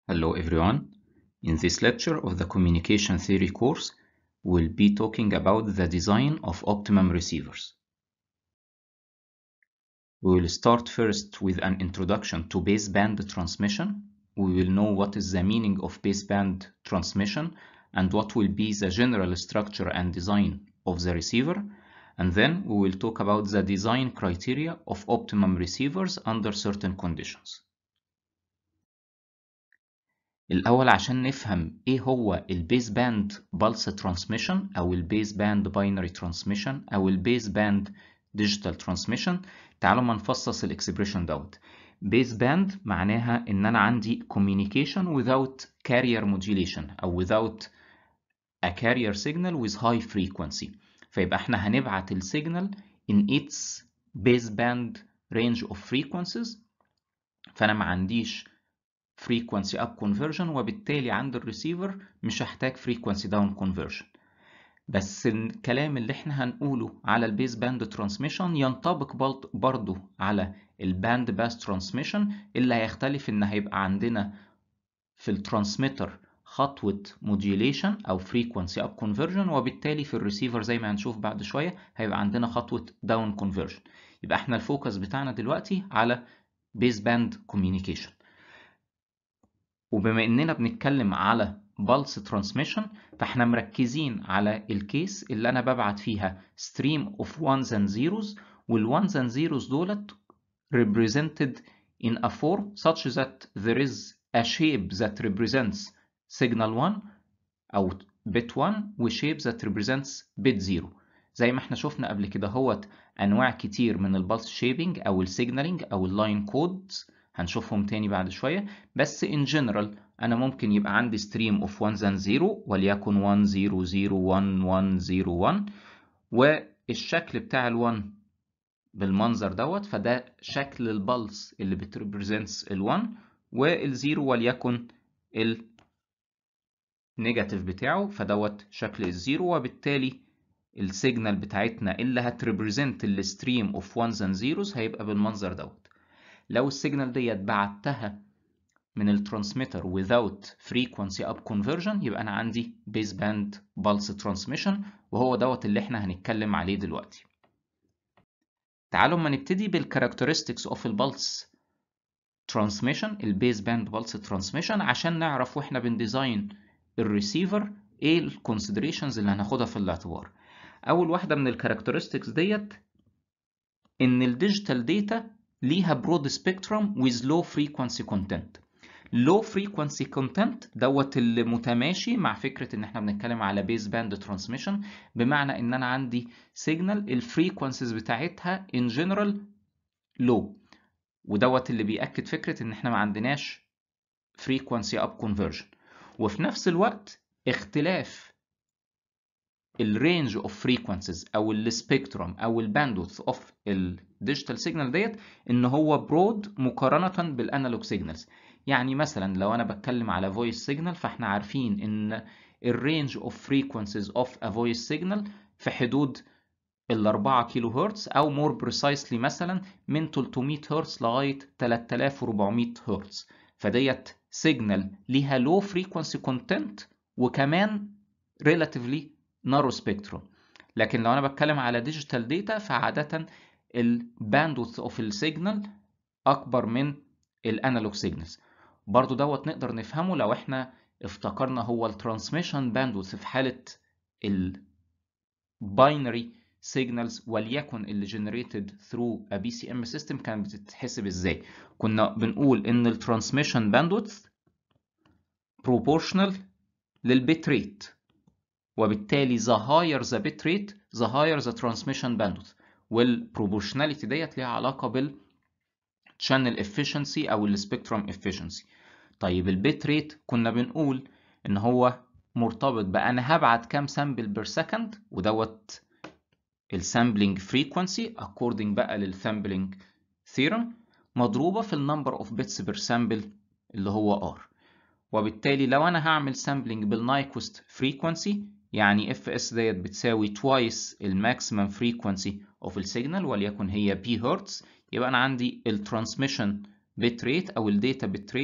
Hello everyone. In this lecture of the Communication Theory course, we'll be talking about the design of optimum receivers. We will start first with an introduction to baseband transmission. We will know what is the meaning of baseband transmission and what will be the general structure and design of the receiver. And then we will talk about the design criteria of optimum receivers under certain conditions. الأول عشان نفهم إيه هو البيس باند بالس ترانسميشن أو البيس باند باينري ترانسميشن أو البيس باند ديجيتال ترانسميشن، تعالوا ما نفصص الإكسبريشن دوت. بيس باند معناها إن أنا عندي communication without carrier modulation أو without a carrier signal with high frequency، فيبقى إحنا هنبعت السيجنال in its baseband range of frequencies، فأنا ما عنديش frequency up conversion وبالتالي عند الريسيفر مش هحتاج frequency down conversion. بس الكلام اللي احنا هنقوله على البيس باند ترانسميشن ينطبق برضو على الباند باس ترانسميشن، اللي هيختلف ان هيبقى عندنا في الترانسميتر خطوة موديوليشن او frequency up conversion، وبالتالي في الريسيفر زي ما هنشوف بعد شوية هيبقى عندنا خطوة down conversion. يبقى احنا الفوكس بتاعنا دلوقتي على بيس باند communication. وبما اننا بنتكلم على pulse transmission فاحنا مركزين على الكيس اللي انا ببعت فيها stream of ones and zeros، والones and zeros دولت represented in a form such that there is a shape that represents signal 1 او bit 1 و shape that represents bit 0. زي ما احنا شفنا قبل كده هوت انواع كتير من البلس شيبنج او السيجنالينج او اللاين كودز هنشوفهم تاني بعد شوية. بس in general أنا ممكن يبقى عندي stream of 1 and 0 وليكن 1 0 0 1 1 0 1، والشكل بتاع ال1 بالمنظر دوت، فده شكل البلس اللي بتريبريزنتس ال1، وال0 وليكن النيجاتيف بتاعه فدوت شكل الزيرو، وبالتالي السيجنال بتاعتنا اللي هتريبريزنت الستريم اوف 1 and 0 هيبقى بالمنظر دوت. لو السيجنال ديت بعتها من الترانسميتر without frequency up conversion يبقى أنا عندي baseband pulse transmission، وهو دوت اللي احنا هنتكلم عليه دلوقتي. تعالوا ما نبتدي بالcharacteristics of البلس transmission، البيسباند pulse transmission، عشان نعرف واحنا بنديزاين الريسيفر ايه الكونسيدريشنز اللي هناخدها في الاعتبار. أول واحدة من الكاركترستكس ديت إن الديجيتال داتا ليها برود سبيكترم with low frequency content. low frequency content دوت اللي متماشي مع فكرة ان احنا بنتكلم على بيس باند ترانسميشن، بمعنى ان انا عندي سيجنال الفريكونسيز بتاعتها in general low، ودوت اللي بيأكد فكرة ان احنا ما عندناش frequency up conversion. وفي نفس الوقت اختلاف الرينج اوف فريكونسيز او السبيكترم او الباندوث اوف الديجيتال سيجنال ديت ان هو برود مقارنة بالانالوج سيجنالز. يعني مثلا لو انا بتكلم على فويس سيجنال فاحنا عارفين ان الرينج اوف فريكونسيز اوف ا فويس سيجنال في حدود ال 4 كيلو هرتز او مور بريسايسلي مثلا من 300 هرتز لغايه 3400 هرتز، فديت سيجنال ليها لو فريكونسي كونتنت وكمان ريلاتيفلي نارو سبيكتروم. لكن لو انا بتكلم على ديجيتال داتا فعاده الباندوث اوف السيجنال اكبر من الانالوج سيجنالز. برضو دوت نقدر نفهمه لو احنا افتكرنا هو الترانسميشن باندوث في حاله الباينري سيجنالز وليكن اللي generated through a BCM system كانت بتتحسب ازاي. كنا بنقول ان الترانسميشن باندوث proportional للبيت ريت، وبالتالي the higher the bit rate the higher the transmission bandwidth، والproportionality ديت ليها علاقة بال channel efficiency أو ال spectrum efficiency. طيب البيت ريت كنا بنقول إن هو مرتبط بقى أنا هبعت كام سامبل بير سكند، ودوت السامبلينج frequency according بقى للسامبلينج theorem مضروبة في النمبر اوف بيتس بير سامبل اللي هو R. وبالتالي لو أنا هعمل سامبلينج بالنايكوست frequency يعني fs ديت بتساوي twice الماكسيمم فريكونسي اوف السيجنال وليكن هي p هرتز، يبقى انا عندي الترانسميشن بيت ريت او الداتا بيت ريت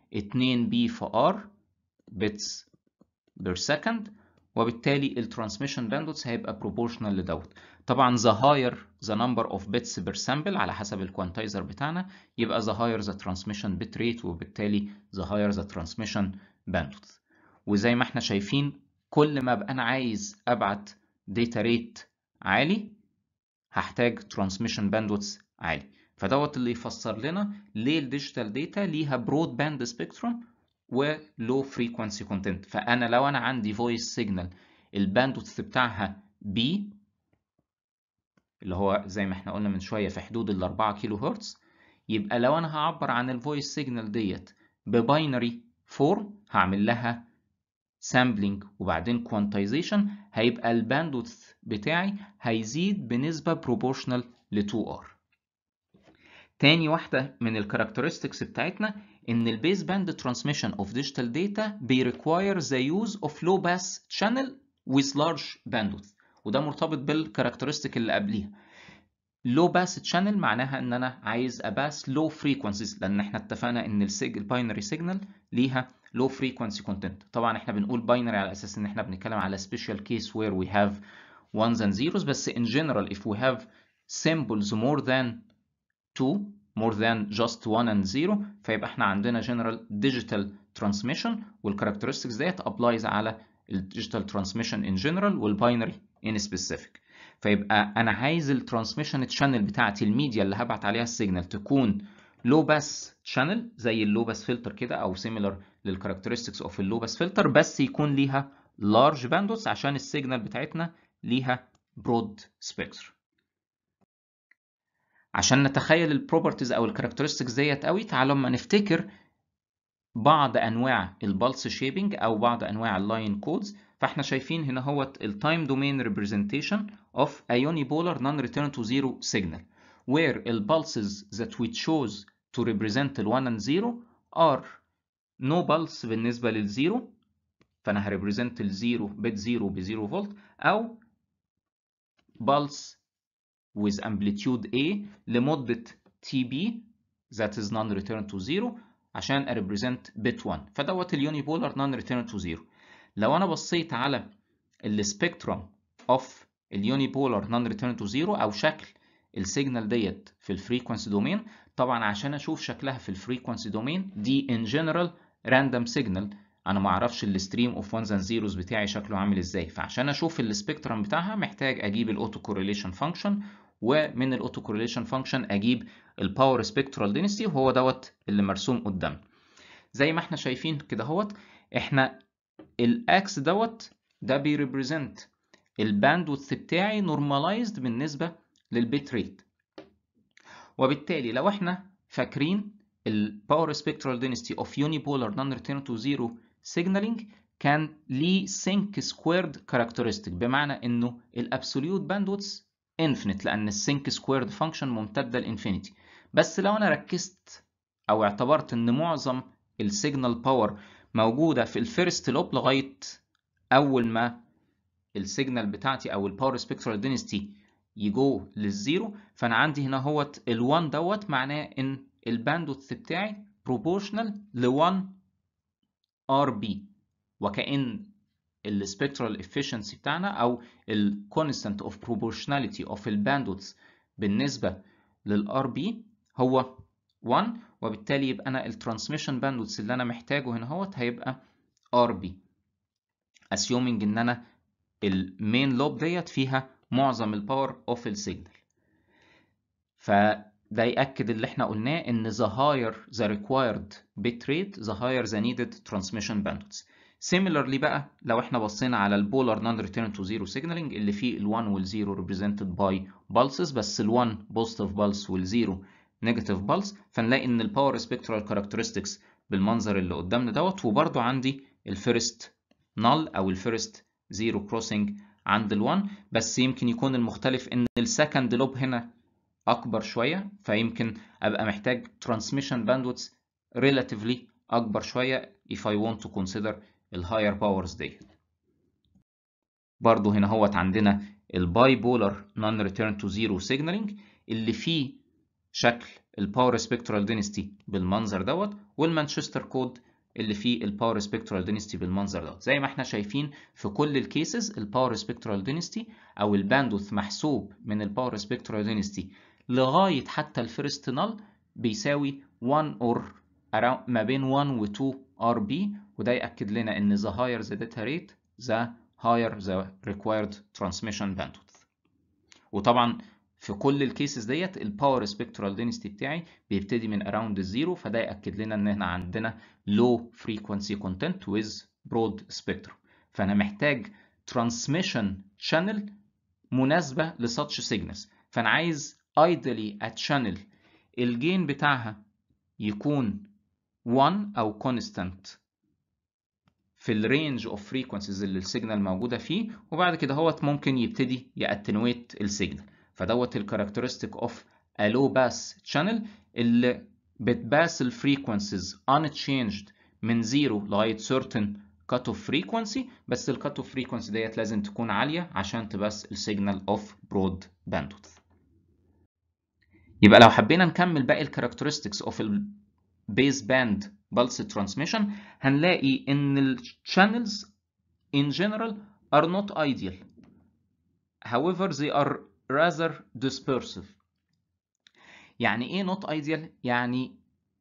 2 بي في ار بيتس بير سكند، وبالتالي الترانسميشن باندوث هيبقى بروبورشنال لدوت. طبعا the higher the number of bits per sample على حسب الكوانتايزر بتاعنا، يبقى the higher the transmission bit rate، وبالتالي the higher the transmission bandwidth. وزي ما احنا شايفين كل ما ابقى انا عايز ابعت data rate عالي هحتاج transmission bandwidth عالي. فدوت اللي يفسر لنا ليه الديجيتال داتا ليها برود باند سبيكتروم ولو فريكوانسي كونتنت. فانا لو انا عندي فويس سيجنال الباندوث بتاعها بي اللي هو زي ما احنا قلنا من شويه في حدود ال 4 كيلو هرتز، يبقى لو انا هعبر عن الفويس سيجنال ديت بباينري فورم هعمل لها سامبلينج وبعدين كوانتايزيشن، هيبقى الباندوث بتاعي هيزيد بنسبه بروبورشنال ل 2R. تاني واحدة من الكاركترستكس بتاعتنا إن البيس باند ترانسميشن of digital data require the use of low pass channel with large bandwidth، وده مرتبط بالكاركترستيك اللي قبليها. low pass channel معناها إن أنا عايز أباس low frequencies، لأن إحنا اتفقنا إن الباينري سيجنال ليها low frequency content. طبعا إحنا بنقول باينري على أساس إن إحنا بنتكلم على special case where we have ones and zeros، بس in general if we have symbols more than 2 more than just 1 and 0 فيبقى احنا عندنا general digital transmission، والcharacteristics ديت applies على digital transmission in general والباينري in specific. فيبقى انا عايز الترانسميشن channel بتاعتي الميديا اللي هبعت عليها السيجنال تكون low pass channel زي اللو باس فلتر كده او similar للcharacteristics of اللو باس فلتر، بس يكون ليها large bandwidth عشان السيجنال بتاعتنا ليها broad spectrum. عشان نتخيل البروبرتيز او الكاركترستكس ديت قوي، تعالوا اما نفتكر بعض انواع البلس شيبنج او بعض انواع اللاين كودز. فاحنا شايفين هنا هو التايم دومين ريبريزنتيشن اوف a unipolar non-return to zero signal where the pulses that we chose to represent ال 1 and 0 are no pulse بالنسبة للزيرو، فانا هريبريزنت الزيرو بت 0 ب 0 فولت، او pulse with amplitude A لمدة TB that is non-return to zero عشان represent bit 1، فدوت اليونيبولار non-return to zero. لو أنا بصيت على السبيكتروم of اليونيبولار non-return to zero أو شكل السيجنال ديت في الفريكونسي دومين، طبعا عشان أشوف شكلها في الفريكونسي دومين دي in general random signal، انا ما اعرفش الستريم اوف وانز اند زيروز بتاعي شكله عامل ازاي، فعشان اشوف السبيكترم بتاعها محتاج اجيب الاوتو كورليشن فانكشن، ومن الاوتو كورليشن فانكشن اجيب الباور سبيكترال دينستي، وهو دوت اللي مرسوم قدامنا. زي ما احنا شايفين كده اهوت، احنا الاكس دوت ده بيريبريزنت الباندوث بتاعي نورماليزد بالنسبه للبيت ريت. وبالتالي لو احنا فاكرين الباور سبيكترال دينستي اوف يونيبولار نون ريتيرن تو زيرو سيجنالينج كان ليه سينك سكويرد كاركترستيك، بمعنى انه الابسوليوت باندوث انفينيت لان السينك سكويرد فانكشن ممتده لانفينيتي. بس لو انا ركزت او اعتبرت ان معظم السيجنال باور موجوده في الفيرست لوب لغايه اول ما السيجنال بتاعتي او الباور سبيكترال دينستي يجو للزيرو، فانا عندي هنا هوت ال1 دوت معناه ان الباندوث بتاعي بروبورشنال ل1 ار بي، وكأن السبيكترال افيشنسي بتاعنا او الكونستانت اوف بروبورشناليتي اوف الباندوث بالنسبه للار بي هو 1، وبالتالي يبقى انا الترانسميشن باندوث اللي انا محتاجه هنا هوت هيبقى ار بي، assuming ان انا المين لوب ديت فيها معظم الباور اوف السيجنال. فده يأكد اللي احنا قلناه ان the higher the required bit rate the higher the needed transmission bandwidth. Similarly بقى لو احنا بصينا على البولار non return to zero signaling اللي فيه ال1 وال0 represented by pulses، بس ال1 positive pulse وال0 negative pulse، فنلاقي ان الباور spectral characteristics بالمنظر اللي قدامنا دوت. وبرضو عندي الفيرست null او الفيرست زيرو كروسنج عند ال1، بس يمكن يكون المختلف ان السكند لوب هنا اكبر شويه، فيمكن ابقى محتاج transmission bandwidth relatively اكبر شويه if I want to consider الهاير باورز دي. برضو هنا هوت عندنا الباي بولار non return to zero signaling اللي فيه شكل الباور سبيكترال دينستي بالمنظر دوت، والمانشستر كود اللي فيه الباور سبيكترال دينستي بالمنظر دوت. زي ما احنا شايفين في كل الكيسز الباور سبيكترال دينستي او الباندوث محسوب من الباور سبيكترال دينستي لغايه حتى الفيرست نال بيساوي 1 اور ما بين 1 و 2 ار بي، وده ياكد لنا ان the higher the data rate the higher the required transmission bandwidth. وطبعا في كل الكيسز ديت الباور سبيكترال دينستي بتاعي بيبتدي من اراوند الزيرو، فده ياكد لنا ان احنا عندنا low frequency content with broad spectrum. فانا محتاج transmission channel مناسبه لsuch signals. فانا عايز ideally a channel الجين بتاعها يكون 1 او constant في الرينج اوف فريكونسيز اللي السيجنال موجوده فيه، وبعد كده هو ممكن يبتدي ياتنويت السيجنال. فدوت الكاركترستيك اوف ا لو باس شانل اللي بتباس الفريكونسيز unchanged من 0 لغايه certain cut off frequency، بس الكات اوف فريكونسي ديت لازم تكون عاليه عشان تباس السيجنال اوف برود باندوث. يبقى لو حبينا نكمل باقي الكاركترستكس اوف البيس باند pulse transmission هنلاقي ان ال channels in general are not ideal. However they are rather dispersive. يعني ايه not ideal؟ يعني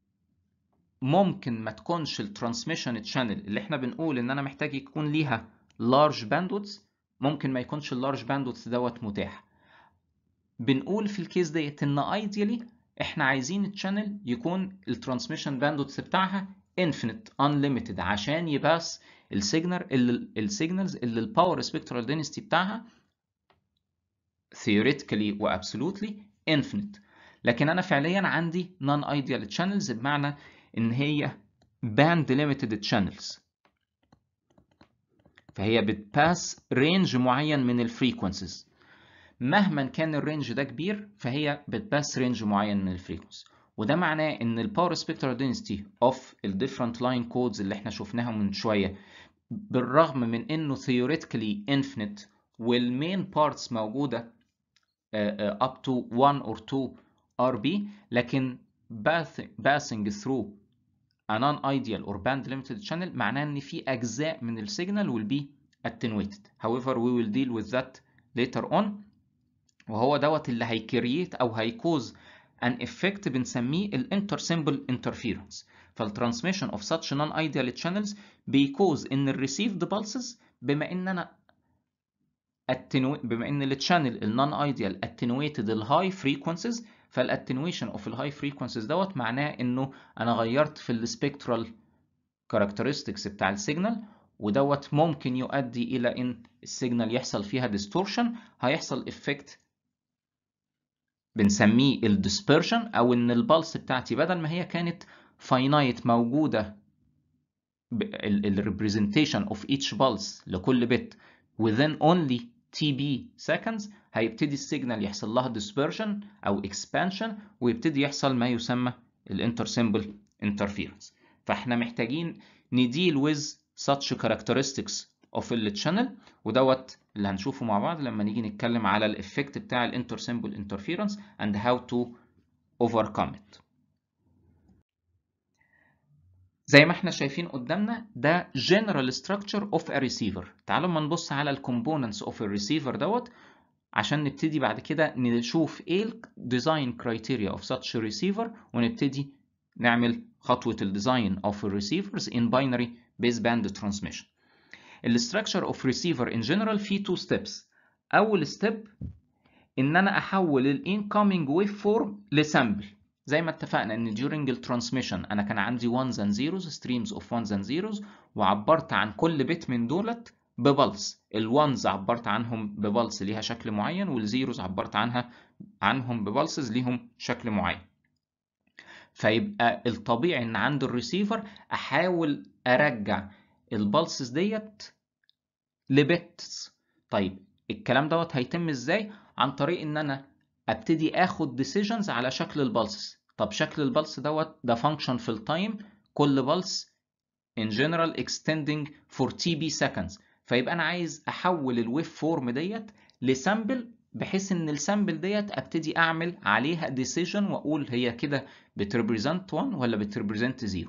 ممكن ما تكونش ال transmission channel اللي احنا بنقول ان انا محتاج يكون ليها large bandwidth، ممكن ما يكونش ال large bandwidth دوت متاح. بنقول في الكيس ديت ان ideally احنا عايزين الشانل يكون الترانسميشن باندوث بتاعها infinite unlimited عشان يباس السيجنالز اللي الباور سبيكترال دينستي بتاعها theoretically و absolutely infinite. لكن انا فعليا عندي non ideal channels بمعنى ان هي band limited channels، فهي بتباس رينج معين من الفريكونسيز. مهما كان الرينج ده كبير فهي بتباس رينج معين من الفريكونسي، وده معناه ان الباور سبيكترال دينستي اوف الديفرنت لاين كودز اللي احنا شفناهم من شويه بالرغم من انه theoretically infinite والمين بارتس موجوده up to 1 or 2 RB، لكن passing through a non-ideal or band limited channel معناه ان في اجزاء من السيجنال will be attenuated. However we will deal with that later on، وهو دوت اللي هيكريت او هيكوز an effect بنسميه الانترسيمبل interference. فالترانسميشن of such non-ideal channels بيكوز ان الريسيفد pulses بما ان التشانل النون ايديال attenuated الهاي فريكونسيز، فالاتنويشن اوف الهاي فريكونسيز دوت معناه انه انا غيرت في السبيكترال كاركترستكس بتاع السيجنال، ودوت ممكن يؤدي الى ان السيجنال يحصل فيها ديستورشن، هيحصل افكت بنسميه الديسبرشن، او ان البلس بتاعتي بدل ما هي كانت فاينايت موجوده الريبريزنتيشن اوف each pulse لكل بت within only TB seconds، هيبتدي السيجنال يحصل لها dispersion او expansion ويبتدي يحصل ما يسمى الانترسيمبل interference. فاحنا محتاجين نديل with such characteristics of the channel، ودوت اللي هنشوفه مع بعض لما نيجي نتكلم على الافكت بتاع الانترسيمبل interference and how to overcome it. زي ما احنا شايفين قدامنا ده general structure of a receiver. تعالوا ما نبص على ال components of a receiver دوت عشان نبتدي بعد كده نشوف ايه ال design criteria of such a receiver، ونبتدي نعمل خطوة ال design of receivers in binary baseband transmission. ال structure of receiver in general فيه two steps. أول step إن أنا أحول ال incoming waveform لسامبل. زي ما اتفقنا ان during الترانسميشن انا كان عندي ones and zeros streams of ones and zeros، وعبرت عن كل بت من دولت ببلس. الوانز عبرت عنهم ببلس ليها شكل معين، والزيروز عبرت عنهم ببلسز ليهم شكل معين. فيبقى الطبيعي ان عند الريسيفر احاول ارجع البلسز ديت لبتس. طيب الكلام دوت هيتم ازاي؟ عن طريق ان انا ابتدي اخد decisions على شكل البلسز. طب شكل البلس دوت ده function في التايم، كل بلس in general extending for TB seconds، فيبقى انا عايز احول الويف فورم ديت لسامبل بحيث ان السامبل ديت ابتدي اعمل عليها ديسيجن واقول هي كده بتريبريزنت 1 ولا بتريبريزنت 0.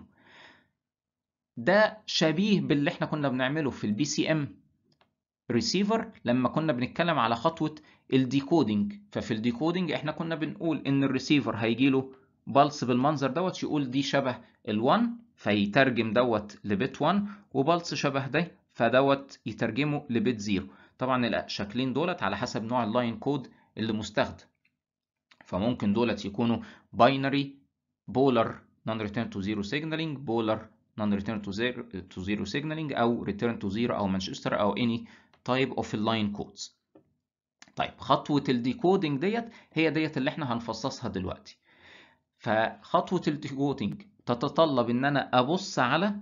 ده شبيه باللي احنا كنا بنعمله في البي سي ام ريسيفر لما كنا بنتكلم على خطوة الديكودينج. ففي الديكودينج احنا كنا بنقول ان الريسيفر هيجي له بلس بالمنظر دوت، يقول دي شبه ال1 فيترجم دوت لبيت 1، وبلس شبه ده فدوت يترجمه لبيت 0. طبعا الشكلين دولت على حسب نوع اللاين كود اللي مستخدم، فممكن دولت يكونوا باينري بولر non return to zero signaling، بولر non return to zero signaling، او return to zero او مانشستر او any type of line codes. طيب خطوة الديكودينج ديت هي ديت اللي احنا هنفصصها دلوقتي. فخطوة الديكودينج تتطلب ان انا ابص على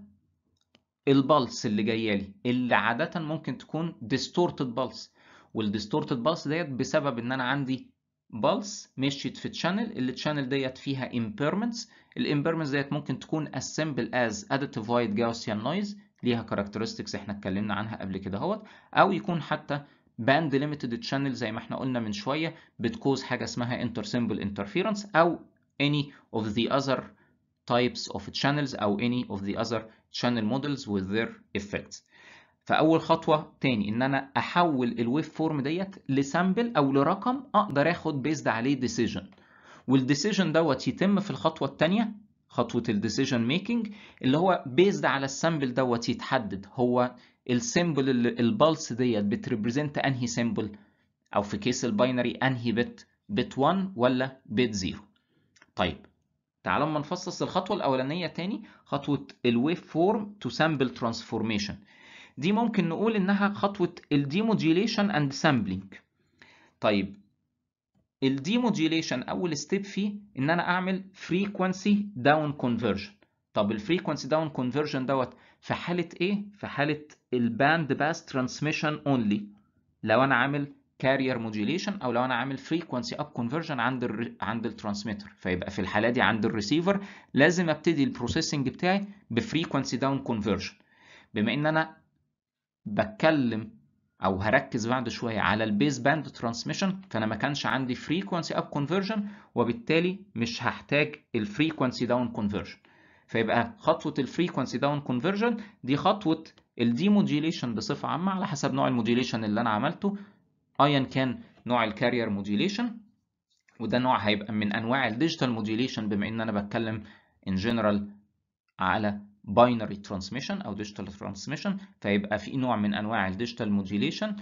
البلس اللي جايه لي، اللي عادة ممكن تكون distorted بلس، والديستورتد بلس ديت بسبب ان انا عندي بلس مشيت في تشانل، اللي التشانل ديت فيها impairments. الامبيرمنتس ديت ممكن تكون as simple as additive white Gaussian noise ليها characteristics احنا اتكلمنا عنها قبل كده اهوت، او يكون حتى band limited channel زي ما احنا قلنا من شويه بتكوز حاجه اسمها intersymbol interference، او any of the other types of channels او any of the other channel models with their effects. فاول خطوه تاني ان انا احول الويف فورم ديت لسامبل او لرقم اقدر اخد بيزد عليه ديسيجن، والديسيجن دوت يتم في الخطوه الثانيه خطوه الديسيجن ميكنج، اللي هو بيزد على السامبل دوت يتحدد هو السيمبل البلس ديت بتريبريزنت انهي سيمبل، او في كيس الباينري انهي بت 1 ولا بت 0. طيب تعالوا اما نفصص الخطوه الاولانيه تاني، خطوه الويف فورم تو سامبل ترانسفورميشن. دي ممكن نقول انها خطوه الديموديوليشن اند سامبلينج. طيب الديموديوليشن اول ستيب فيه ان انا اعمل فريكوانسي داون كونفرجن. طب الفريكوانسي داون كونفرجن دوت في حاله ايه؟ في حاله الباند باس ترانسميشن اونلي، لو انا عامل كارير موديوليشن او لو انا عامل فريكوانسي اب كونفرجن عند الترانسميتر. فيبقى في الحاله دي عند الريسيفر لازم ابتدي البروسيسنج بتاعي بفريكوانسي داون كونفرجن. بما ان انا بتكلم او هركز بعد شويه على البيس باند ترانسميشن، فانا ما كانش عندي فريكوانسي اب كونفرجن، وبالتالي مش هحتاج الفريكوانسي داون كونفرجن. فيبقى خطوه الفريكوانسي داون كونفرجن دي خطوه الديموديوليشن بصفه عامه على حسب نوع الموديوليشن اللي انا عملته، ايا كان نوع الكارير موديوليشن، وده نوع هيبقى من انواع الديجيتال موديوليشن بما ان انا بتكلم ان جنرال على باينري ترانسميشن او ديجيتال ترانسميشن. فيبقى في نوع من انواع الديجيتال موديوليشن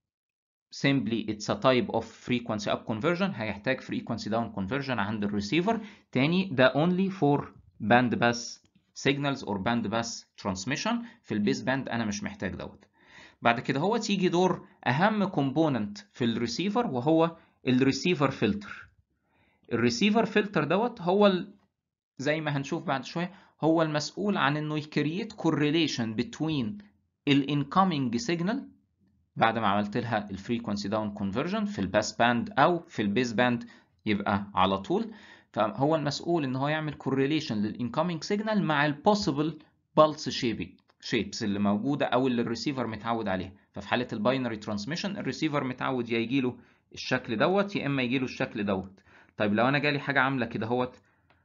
simply it's a type of frequency up conversion هيحتاج frequency down conversion عند الريسيفر. تاني ده only for band pass signals or band pass transmission. في البيس باند انا مش محتاج دوت. بعد كده هو تيجي دور اهم كومبوننت في الريسيفر وهو الريسيفر فلتر. الريسيفر فلتر دوت هو زي ما هنشوف بعد شويه هو المسؤول عن انه يكريت كورليشن بين الانكoming سيجنال بعد ما عملت لها الفريكوانسي داون كونفرجن في الباس باند او في البيس باند يبقى على طول. فهو المسؤول ان هو يعمل كورليشن للانكoming سيجنال مع البوسيبل بالس شيبس اللي موجوده او اللي الريسيفر متعود عليها. ففي حاله الباينري ترانسميشن الريسيفر متعود يا يجي له الشكل دوت يا اما يجي له الشكل دوت. طيب لو انا جالي حاجه عامله كده اهوت،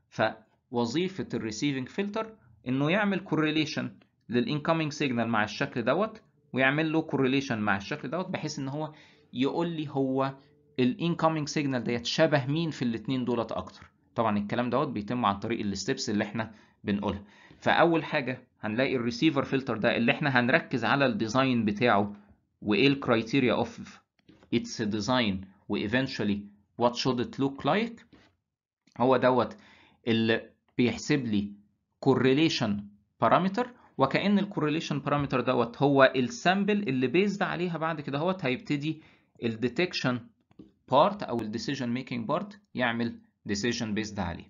فوظيفه الريسيفنج فلتر انه يعمل كورليشن للانكoming سيجنال مع الشكل دوت ويعمل له كورليشن مع الشكل دوت، بحيث ان هو يقول لي هو الانكoming سيجنال ديت شبه مين في الاثنين دولت اكتر. طبعا الكلام دوت بيتم عن طريق الستبس اللي احنا بنقولها. فاول حاجه هنلاقي الريسيفر فلتر ده اللي احنا هنركز على الديزاين بتاعه وايه الكرايتيريا اوف اتس ديزاين وايفنشولي وات شود ات لوك لايك. هو دوت اللي بيحسب لي كورليشن بارامتر، وكأن الكورليشن بارامتر دوت هو السامبل اللي بيزد عليها بعد كده هوت هيبتدي الديتكشن بارت او الديسيجن ميكنج بارت يعمل ديسيجن بيزد عليه.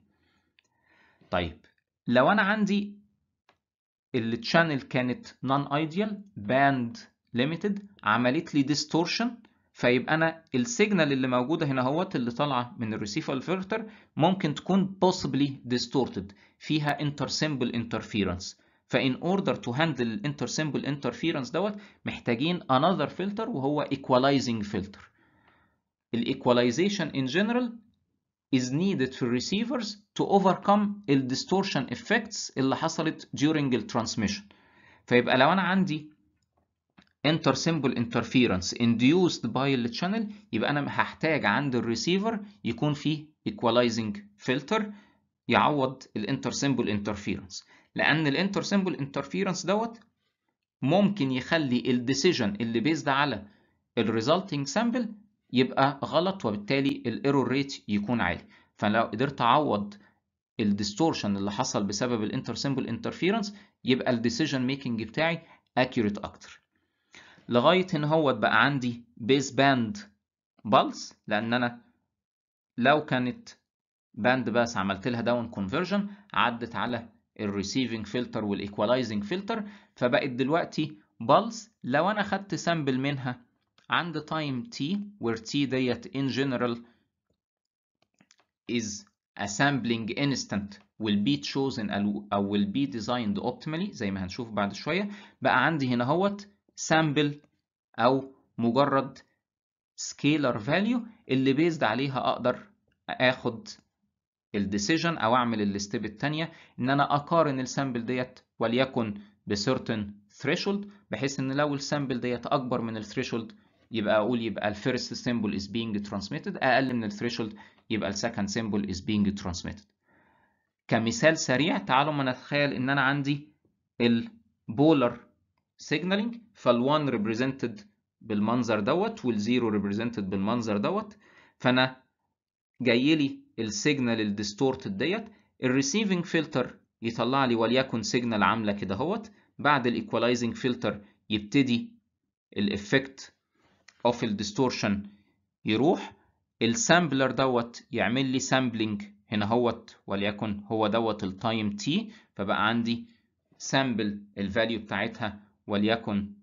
طيب لو انا عندي التشانل كانت نون ايديال باند ليميتد عملت لي ديستورشن، فيبقى انا السيجنال اللي موجوده هنا اهوت اللي طالعه من الريسيفر فلتر ممكن تكون possibly distorted فيها intersymbol interference. فإن order to handle intersymbol interference دوت محتاجين another filter وهو equalizing filter. equalization in general is needed for receivers to overcome distortion effects اللي حصلت during transmission. فيبقى لو أنا عندي inter-symbol interference induced by the channel، يبقى أنا هحتاج عند الريسيفر يكون فيه equalizing filter يعوض الانتر-symbol interference، لأن الانتر-symbol interference دوت ممكن يخلي الديسيجن اللي بيزد على الريزلتنج سامبل يبقى غلط، وبالتالي الايرور ريت يكون عالي. فلو قدرت اعوض الديستورشن اللي حصل بسبب الانتر-symbol interference يبقى الديسيجن ميكنج بتاعي accurate اكتر. لغايه ان هو بقى عندي بيس باند بالس، لان انا لو كانت باند باس عملت لها داون كونفرجن عدت على الريسيفنج فلتر والايكوالايزنج فلتر، فبقت دلوقتي بالس. لو انا خدت سامبل منها عند تايم t where t ديت in general is a sampling instant will be chosen او will be designed optimally زي ما هنشوف بعد شويه، بقى عندي هنا هوت سامبل او مجرد سكيلر فاليو اللي بيزد عليها اقدر اخد الديسيجن او اعمل الستيب الثانيه ان انا اقارن السامبل ديت وليكن بسيرتن ثريشولد، بحيث ان لو السامبل ديت اكبر من الثريشولد يبقى اقول يبقى الفيرست سيمبل از بينج ترانسميتد، اقل من الثريشولد يبقى السكند سيمبل از بينج ترانسميتد. كمثال سريع تعالوا ما نتخيل ان انا عندي البولر سيجنالينج، فال1 ريبريزنتد بالمنظر دوت وال0 ريبريزنتد بالمنظر دوت، فانا جاي لي السيجنال الديستورتد ديت، الريسيفنج فلتر يطلع لي وليكن سيجنال عامله كده اهوت، بعد الايكوالايزنج فلتر يبتدي الافكت اوف الديستورشن يروح، السامبلر دوت يعمل لي سامبلنج هنا اهوت وليكن هو دوت التايم تي، فبقى عندي سامبل الفاليو بتاعتها وليكن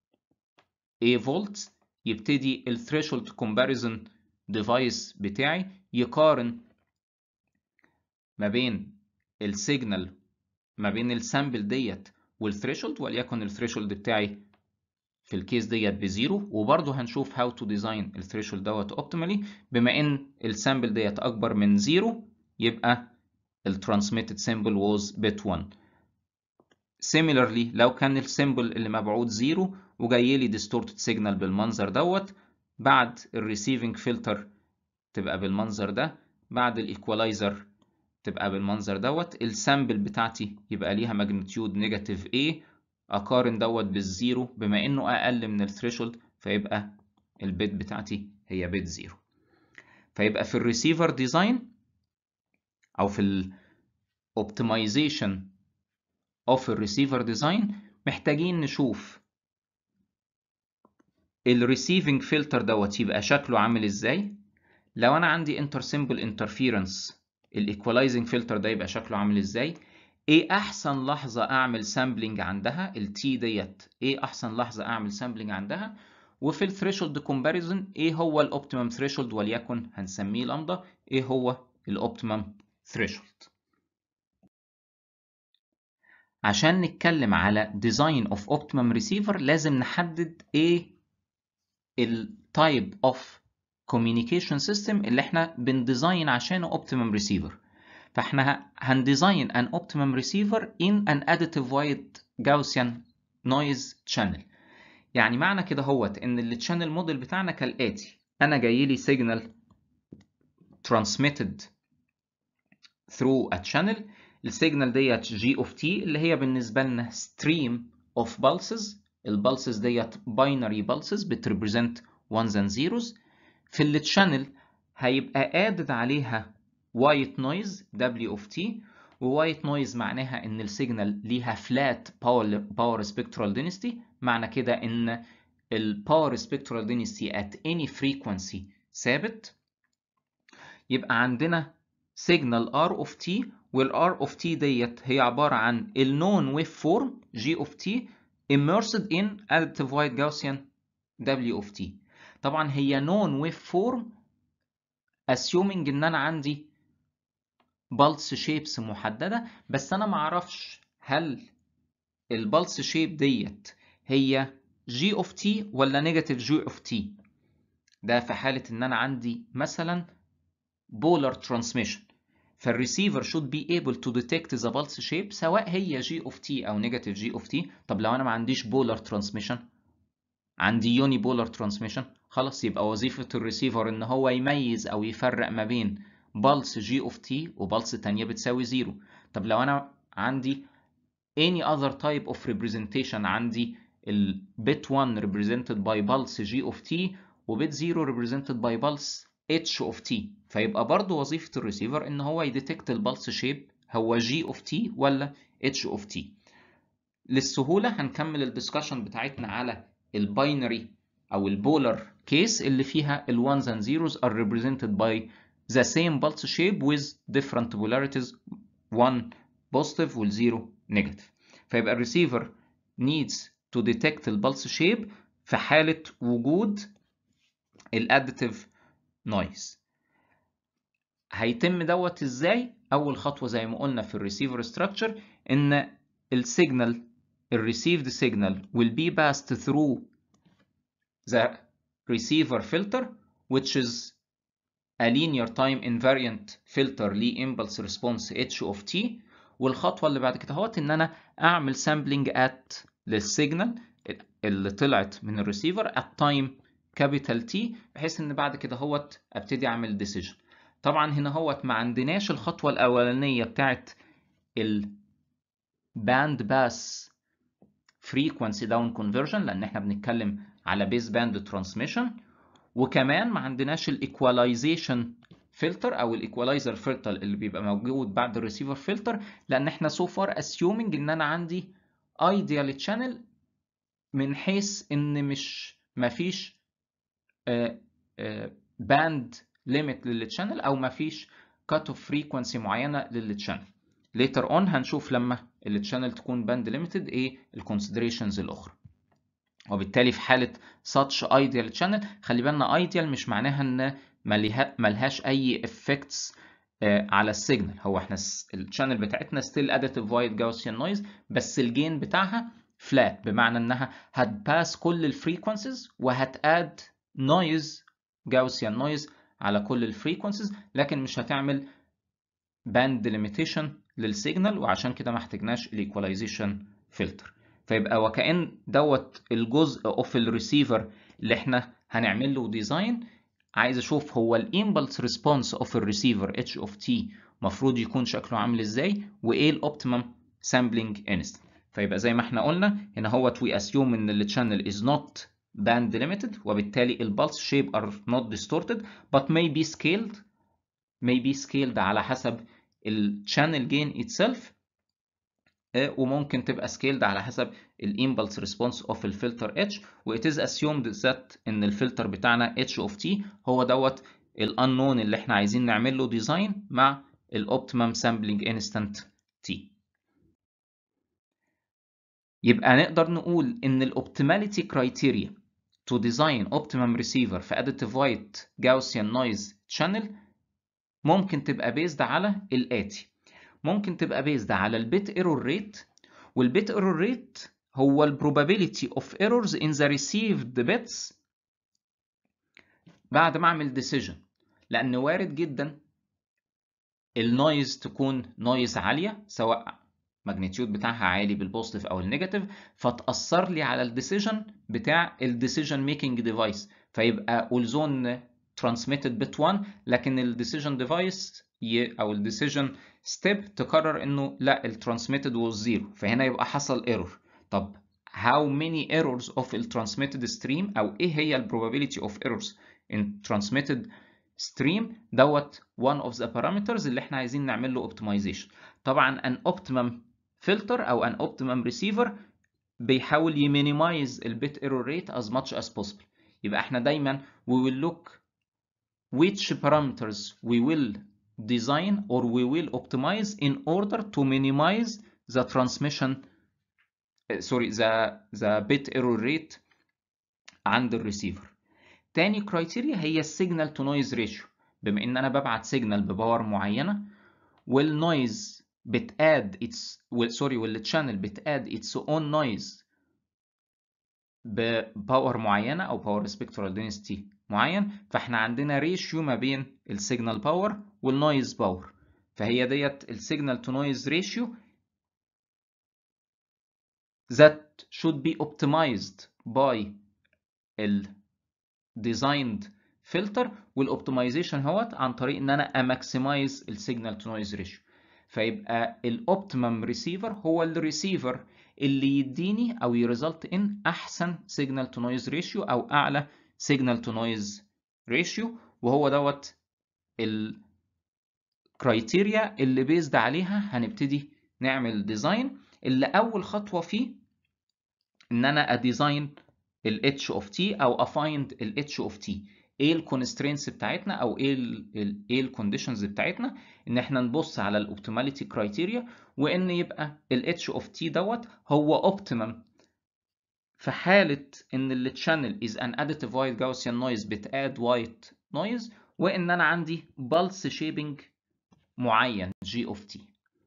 A فولت، يبتدي الثريشولد كومباريزون ديفايس بتاعي يقارن ما بين السيجنال ما بين السامبل ديت والثريشولد، وليكن الثريشولد بتاعي في الكيس ديت بزيرو، وبرضه هنشوف هاو تو ديزاين الثريشولد دوت اوبتيمالي. بما ان السامبل ديت اكبر من زيرو يبقى الترانسميتد سيمبل واز بت 1. similarly لو كان السيمبل اللي مبعوث زيرو وجاي لي ديستورتد سيجنال بالمنظر دوت، بعد الريسيفنج فلتر تبقى بالمنظر ده، بعد الايكوالايزر تبقى بالمنظر دوت، السامبل بتاعتي يبقى ليها ماجنتيود نيجاتيف A، اقارن دوت بالزيرو بما انه اقل من الثريشولد فيبقى البيت بتاعتي هي بيت زيرو. فيبقى في الريسيفر ديزاين او في الاوبتمايزيشن اوف الريسيفر ديزاين محتاجين نشوف الريسيفنج فلتر دوت يبقى شكله عامل ازاي. لو انا عندي انتر-symbol interference الايكوالايزنج فلتر ده يبقى شكله عامل ازاي، ايه احسن لحظه اعمل سامبلنج عندها التي ديت، ايه احسن لحظه اعمل سامبلنج عندها، وفي الثريشولد كومباريزون ايه هو الاوبتيمم ثريشولد وليكن هنسميه لامدا، ايه هو الاوبتيمم ثريشولد. عشان نتكلم على ديزاين اوف اوبتيمم ريسيفر لازم نحدد ايه التايب اوف communication system اللي احنا بنديزاين عشانه optimum receiver. فاحنا هنديزاين an optimum receiver in an additive wide Gaussian noise channel. يعني معنى كده هوت ان التشانل موديل بتاعنا كالاتي، انا جاي لي signal transmitted through a channel، السيجنال ديت g of t اللي هي بالنسبه لنا stream of pulses، البلسز ديت binary pulses بتريبريزنت ones and zeros، في التشانل هيبقى added عليها white noise W of T، و white noise معناها ان السيجنال ليها flat power spectral density، معنى كده ان ال power spectral density at any frequency ثابت. يبقى عندنا signal R of T، وال R of T ديت هي عبارة عن ال known waveform G of T immersed in additive wide Gaussian W of T. طبعا هي known waveform assuming ان انا عندي pulse shapes محددة، بس انا معرفش هل البلس شيب ديت هي G of T ولا negative G of T. ده في حالة ان انا عندي مثلا polar transmission. فالريسيفر should be able to detect the pulse shape سواء هي g of t او negative g of t. طب لو انا ما عنديش polar transmission، عندي يوني بولار ترانسميشن، خلاص يبقى وظيفة الريسيفر ان هو يميز او يفرق ما بين بالس جي اوف تي وبالس تانية بتساوي زيرو. طب لو انا عندي any other type of representation، عندي البت 1 represented by pulse g of t وبت 0 represented by pulse h of t، فيبقى برضو وظيفة الريسيفر ان هو يديتكت البلس شيب هو g of t ولا h of t. للسهولة هنكمل الدسكشن بتاعتنا على الباينري او البولار كيس اللي فيها ال ones and zeros are represented by the same pulse shape with different polarities 1 positive وال 0 negative. فيبقى الريسيفر needs to detect البلس شيب في حالة وجود الاديتيف نويز. هيتم دوت ازاي؟ اول خطوة زي ما قلنا في الريسيفر ستراكشر ان السيجنال الريسيفد سيجنال will be passed through the receiver filter which is a linear time invariant filter ليه impulse response h of t. والخطوة اللي بعد كده هوت ان انا اعمل sampling at للسيجنال اللي طلعت من الريسيفر at time capital T، بحيث ان بعد كده هوت ابتدي اعمل decision. طبعا هنا هوت ما عندناش الخطوة الاولانية بتاعت الباند باس frequency down conversion لان احنا بنتكلم على بيس باند ترانسميشن، وكمان ما عندناش الايكواليزيشن فلتر او الايكواليزر فلتر اللي بيبقى موجود بعد الريسيفر فلتر، لان احنا سو فار اسيومينج ان انا عندي ايديال تشانل من حيث ان ما فيش باند ليميت للتشانل او ما فيش كات اوف فريكوانسي معينه للتشانل. later on هنشوف لما التشانل تكون باند ليميتد ايه الكونسيدريشنز الاخرى. وبالتالي في حالة such ideal channel خلي بالنا ideal مش معناها ان ملهاش اي effects على السيجنال. هو احنا الشانل بتاعتنا still additive white Gaussian noise بس الجين بتاعها flat، بمعنى انها هتباس كل الفريكونسيز وهتاد noise Gaussian noise على كل الفريكونسيز، لكن مش هتعمل band limitation للسيجنال، وعشان كده ما احتاجناش الايكواليزيشن فلتر. فيبقى وكأن دوت الجزء اوف الريسيفر اللي احنا هنعمل له ديزاين. عايز اشوف هو الامبلس ريسبونس اوف الريسيفر اتش اوف تي المفروض يكون شكله عامل ازاي، وايه الاوبتيمم سامبلينج انستنت. فيبقى زي ما احنا قلنا هنا هوت وي اسيوم ان الشانل از نوت باند ليميتد، وبالتالي البلس شيب ار نوت ديستورتد but may be scaled على حسب الشانل جين اتسلف، وممكن تبقى scaled على حسب الامبلس ريسبونس اوف الفلتر اتش. و it is assumed that ان الفلتر بتاعنا اتش اوف تي هو دوت الانون اللي احنا عايزين نعمل له ديزاين مع الاوبتيمم سامبلينج انستنت تي. يبقى نقدر نقول ان الاوبتيماليتي كرايتيريا to design optimum receiver في additive white Gaussian noise channel ممكن تبقى based على الآتي. ممكن تبقى based على البيت ايرور ريت، والبيت ايرور ريت هو ال probability of errors in the received bits بعد ما اعمل decision، لان وارد جدا النويز تكون نويز عاليه سواء ماجنتيود بتاعها عالي بالبوزيتيف او النيجاتيف، فتاثر لي على الديسيجن بتاع الديسيجن ميكنج ديفايس، فيبقى اولزون ترانسميتد بت 1 لكن الديسيجن ديفايس او الديسيجن ستيب تقرر انه لا الترانسميتد was 0، فهنا يبقى حصل ايرور. طب how many errors of the transmitted stream او ايه هي ال probability of errors in transmitted stream دوت one of the parameters اللي احنا عايزين نعمل له optimization. طبعا an optimum filter او an optimum receiver بيحاول يمينيمايز البيت ايرور ريت as much as possible. يبقى احنا دايما we will look which parameters we will design or we will optimize in order to minimize the transmission the bit error rate عند الريسيفر. تاني كرايتيريا هي السيجنال تو نويز ريشيو. بما ان انا ببعت سيجنال بباور معينه والنويز بتاد والتشانل بتاد its own noise بباور معينة أو باور سبيكترال دينستي معين، فاحنا عندنا ريشيو ما بين السيجنال باور والنويز باور، فهي ديت السيجنال تو نويز ريشيو that should be optimized by ال designed filter، والاوبتمايزيشن هوت عن طريق ان انا اماكسمايز السيجنال تو نويز ريشيو. فيبقى الاوبتيمم ريسيفر هو الريسيفر اللي يديني او يريزلت ان احسن سيجنال تو نويز ريشيو او اعلى سيجنال تو نويز ريشيو، وهو دوت الكرايتيريا اللي بيزد عليها هنبتدي نعمل ديزاين، اللي اول خطوه فيه ان انا اديزاين ال H of T او افايند ال H of T. ايه الكونسترينتس بتاعتنا او ايه الكونديشنز بتاعتنا؟ ان احنا نبص على الاوبتيماليتي كرايتيريا، وان يبقى ال H of T دوت هو اوبتيمم في حالة ان التشانل is an additive white Gaussian noise بتاد white noise، وان انا عندي pulse shaping معين G of T.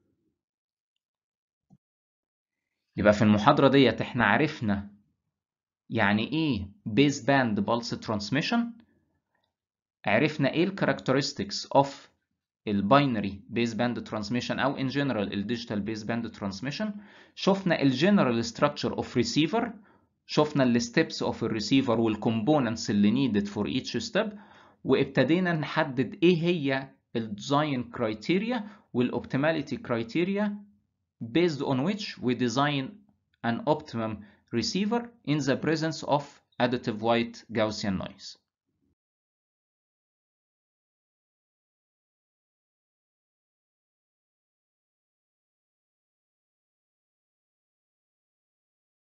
يبقى في المحاضرة ديت احنا عرفنا يعني ايه بيس باند بالس ترانسميشن، عرفنا ايه الكاركترستكس اوف الباينري بيس باند ترانسميشن او ان جنرال الديجيتال بيس باند ترانسميشن، شفنا الجنرال ستراكشر اوف ريسيفر، شفنا الستبس اوف الريسيفر والكومبوننتس اللي نيدد فور ايتش ستيب، وابتدينا نحدد ايه هي الديزاين كرايتيريا والاوبتيماليتي كرايتيريا based on which we design an optimum receiver in the presence of additive white Gaussian noise.